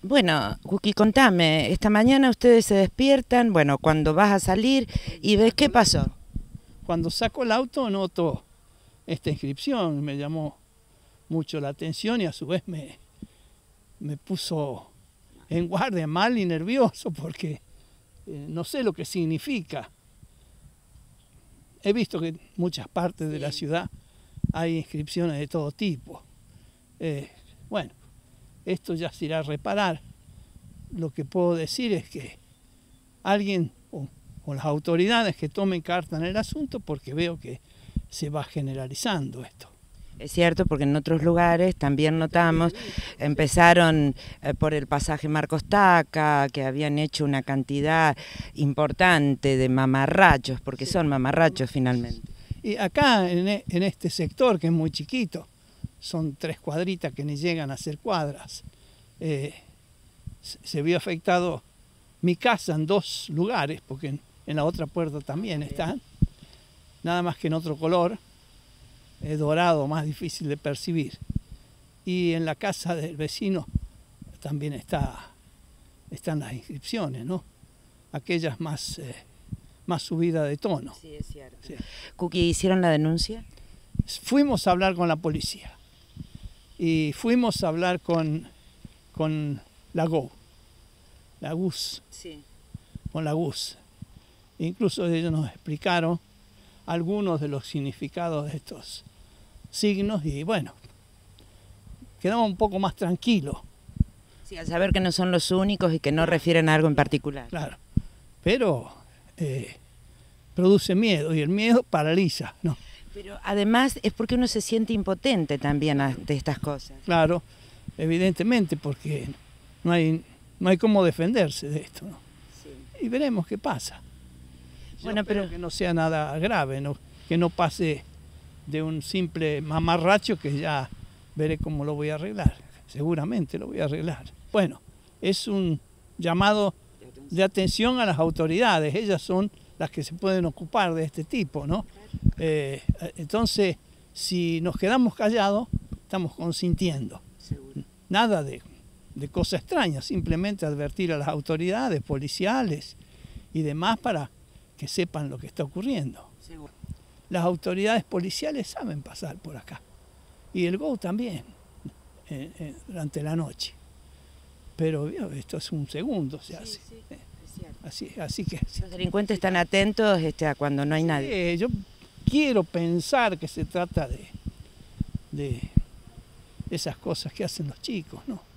Bueno, Cookie, contame, esta mañana ustedes se despiertan, bueno, cuando vas a salir y ves qué pasó. Cuando saco el auto noto esta inscripción, me llamó mucho la atención y a su vez me puso en guardia, mal y nervioso porque no sé lo que significa. He visto que en muchas partes de la ciudad hay inscripciones de todo tipo. Bueno, esto ya se irá a reparar. Lo que puedo decir es que alguien o las autoridades que tomen carta en el asunto, porque veo que se va generalizando esto. Es cierto, porque en otros lugares también notamos, empezaron por el pasaje Marcos Taca, que habían hecho una cantidad importante de mamarrachos, porque son mamarrachos finalmente. Y acá en este sector, que es muy chiquito, son 3 cuadritas que ni llegan a ser cuadras, se vio afectado mi casa en 2 lugares, porque en la otra puerta también están, nada más que en otro color, dorado, más difícil de percibir. Y en la casa del vecino también están las inscripciones, ¿no? Aquellas más subidas de tono. Sí, es cierto. Sí. Cookie, ¿hicieron la denuncia? Fuimos a hablar con la policía y fuimos a hablar con la GUS, Sí. con la GUS. Incluso ellos nos explicaron algunos de los significados de estos signos y bueno, quedamos un poco más tranquilos. Sí, al saber que no son los únicos y que no refieren a algo en particular. Claro, pero produce miedo y el miedo paraliza, ¿no? Pero además es porque uno se siente impotente también ante estas cosas. Claro, evidentemente, porque no hay cómo defenderse de esto, ¿no? Sí. Y veremos qué pasa. Bueno, pero que no sea nada grave, ¿no? Que no pase de un simple mamarracho que ya veré cómo lo voy a arreglar. Seguramente lo voy a arreglar. Bueno, es un llamado de atención a las autoridades. Ellas son las que se pueden ocupar de este tipo, ¿no? Entonces, si nos quedamos callados, estamos consintiendo. Nada de cosas extrañas, simplemente advertir a las autoridades policiales y demás para que sepan lo que está ocurriendo. Seguro. Las autoridades policiales saben pasar por acá y el GO también durante la noche, pero esto es un segundo se hace. Así que los delincuentes están atentos a cuando no hay nadie. Yo quiero pensar que se trata de esas cosas que hacen los chicos, ¿no?